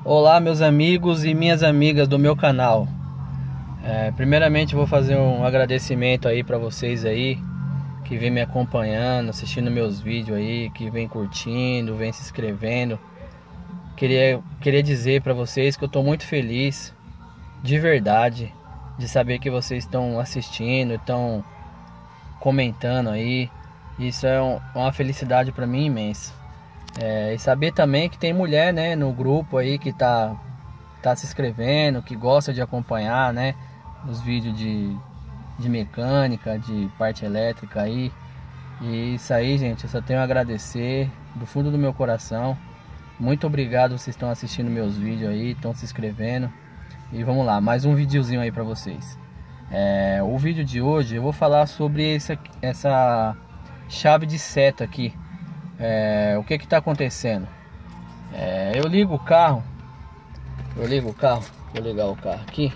Olá, meus amigos e minhas amigas do meu canal. Primeiramente vou fazer um agradecimento aí para vocês aí que vem me acompanhando, assistindo meus vídeos aí, que vem curtindo, vem se inscrevendo. Queria dizer para vocês que eu tô muito feliz, de verdade, de saber que vocês estão assistindo, estão comentando aí. Isso é uma felicidade para mim imensa. E saber também que tem mulher, né, no grupo aí que tá se inscrevendo, que gosta de acompanhar, né, os vídeos de mecânica, de parte elétrica aí. E isso aí, gente, eu só tenho a agradecer do fundo do meu coração. Muito obrigado, vocês estão assistindo meus vídeos aí, estão se inscrevendo. E vamos lá, mais um videozinho aí pra vocês. O vídeo de hoje eu vou falar sobre essa chave de seta aqui. O que está acontecendo? Eu ligo o carro. Vou ligar o carro aqui.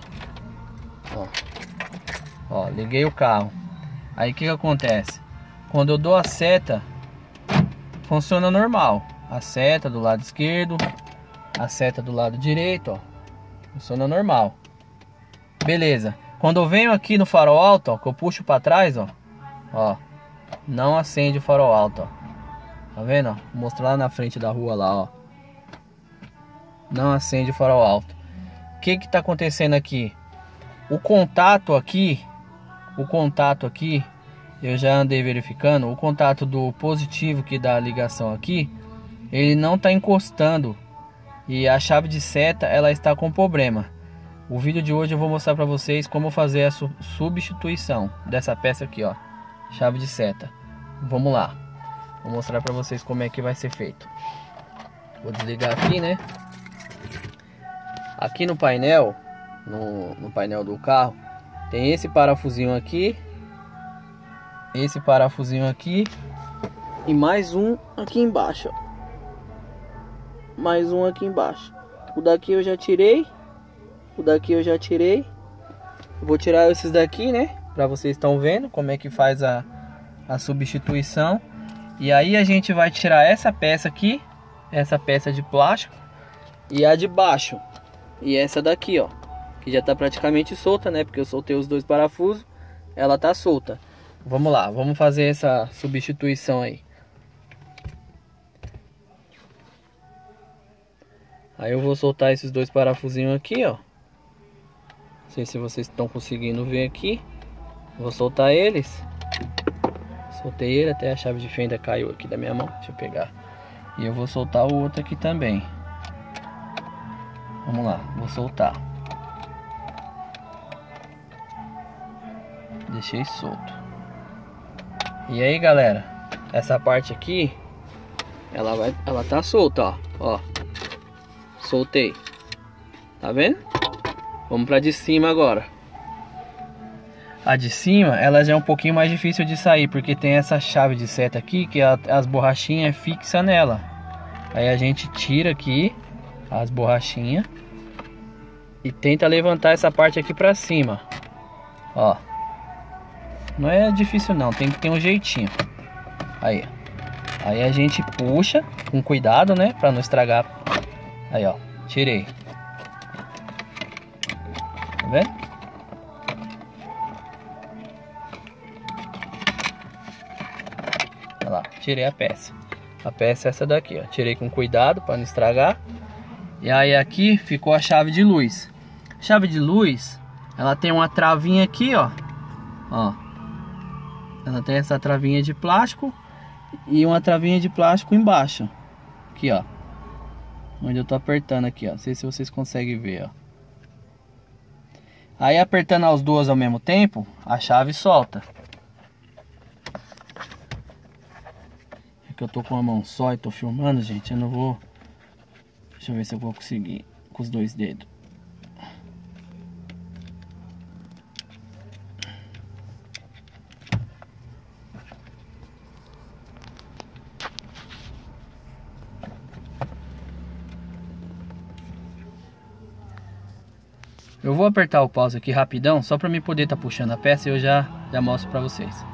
Ó, liguei o carro. Aí o que acontece? Quando eu dou a seta, funciona normal. A seta do lado esquerdo, a seta do lado direito, ó, funciona normal. Beleza. Quando eu venho aqui no farol alto, ó, que eu puxo para trás, ó, não acende o farol alto, ó. Tá vendo? Ó? Vou mostrar lá na frente da rua lá, ó. Não acende o farol alto. O que tá acontecendo aqui? O contato aqui, eu já andei verificando, o contato do positivo que dá a ligação aqui, ele não tá encostando. E a chave de seta, ela está com problema. O vídeo de hoje eu vou mostrar para vocês como fazer a substituição dessa peça aqui, ó. Chave de seta. Vamos lá. Vou mostrar pra vocês como é que vai ser feito. Vou desligar aqui, né? Aqui no painel, no painel do carro, tem esse parafusinho aqui, esse parafusinho aqui e mais um aqui embaixo, ó. Mais um aqui embaixo. O daqui eu já tirei. Vou tirar esses daqui, né? Pra vocês estão vendo como é que faz a substituição. E aí a gente vai tirar essa peça aqui, essa peça de plástico, e a de baixo, e essa daqui, ó, que já tá praticamente solta, né, porque eu soltei os dois parafusos, ela tá solta. Vamos lá, vamos fazer essa substituição aí. Aí eu vou soltar esses dois parafusinhos aqui, ó. Não sei se vocês estão conseguindo ver aqui. Vou soltar eles. Soltei ele, até a chave de fenda caiu aqui da minha mão. Deixa eu pegar. E eu vou soltar o outro aqui também. Vamos lá, vou soltar. Deixei solto. E aí, galera, essa parte aqui, ela tá solta, ó. Soltei. Tá vendo? Vamos pra de cima agora. A de cima, ela já é um pouquinho mais difícil de sair, porque tem essa chave de seta aqui, que as borrachinhas fixam nela. Aí a gente tira aqui as borrachinhas e tenta levantar essa parte aqui pra cima. Ó. Não é difícil não, tem que ter um jeitinho. Aí. Aí a gente puxa com cuidado, né, pra não estragar. Aí, ó. Tirei. Tá vendo? Lá, tirei a peça. A peça é essa daqui, ó. Tirei com cuidado para não estragar. E aí aqui ficou a chave de luz. Chave de luz, ela tem uma travinha aqui, ó. Ela tem essa travinha de plástico e uma travinha de plástico embaixo. Aqui, ó. Onde eu tô apertando aqui, ó. Não sei se vocês conseguem ver, ó. Aí apertando as duas ao mesmo tempo, a chave solta. Eu tô com a mão só e tô filmando, gente. Eu não vou... Deixa eu ver se eu vou conseguir com os dois dedos. Eu vou apertar o pause aqui rapidão, só pra mim poder tá puxando a peça e eu já mostro pra vocês.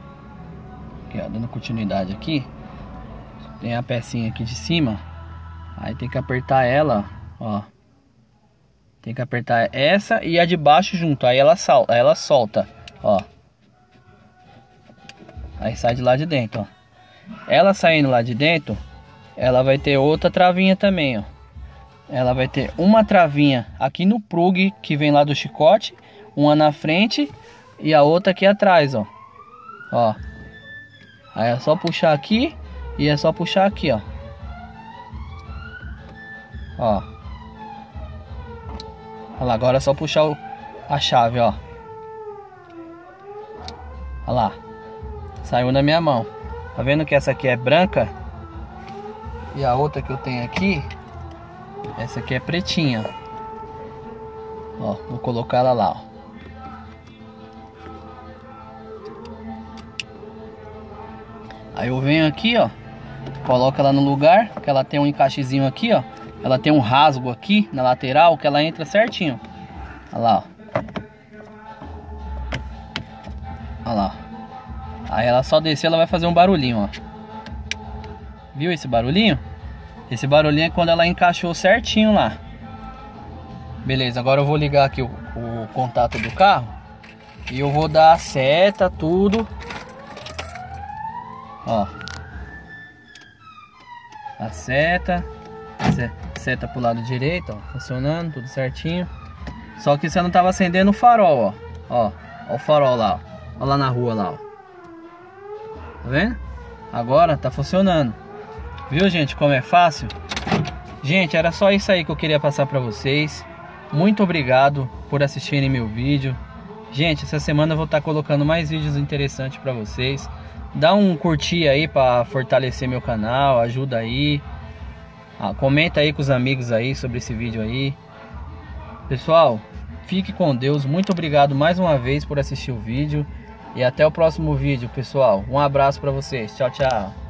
Aqui, ó, dando continuidade aqui. Tem a pecinha aqui de cima. Aí tem que apertar ela, ó. Tem que apertar essa e a de baixo junto. Aí ela solta, ó. Aí sai de lá de dentro, ó. Ela saindo lá de dentro, ela vai ter outra travinha também, ó. Ela vai ter uma travinha aqui no plug que vem lá do chicote, uma na frente e a outra aqui atrás, ó. Ó. Aí é só puxar aqui e é só puxar aqui, ó. Ó. Olha lá, agora é só puxar a chave, ó. Olha lá. Saiu na minha mão. Tá vendo que essa aqui é branca? E a outra que eu tenho aqui, essa aqui é pretinha. Ó, vou colocar ela lá, ó. Aí eu venho aqui, ó. Coloco ela no lugar, que ela tem um encaixezinho aqui, ó. Ela tem um rasgo aqui na lateral, que ela entra certinho. Olha lá, ó. Olha lá. Aí ela só descer, ela vai fazer um barulhinho, ó. Viu esse barulhinho? Esse barulhinho é quando ela encaixou certinho lá. Beleza, agora eu vou ligar aqui o contato do carro. E eu vou dar a seta, tudo. Ó. A seta. Seta pro lado direito, ó. Funcionando, tudo certinho. Só que você não tava acendendo o farol, ó. Ó o farol lá, ó. Ó lá na rua lá, ó. Tá vendo? Agora tá funcionando. Viu, gente, como é fácil? Gente, era só isso aí que eu queria passar pra vocês. Muito obrigado por assistirem meu vídeo. Gente, essa semana eu vou estar colocando mais vídeos interessantes pra vocês. Dá um curtir aí pra fortalecer meu canal. Ajuda aí. Comenta aí com os amigos aí sobre esse vídeo aí. Pessoal, fique com Deus. Muito obrigado mais uma vez por assistir o vídeo. E até o próximo vídeo, pessoal. Um abraço pra vocês. Tchau, tchau.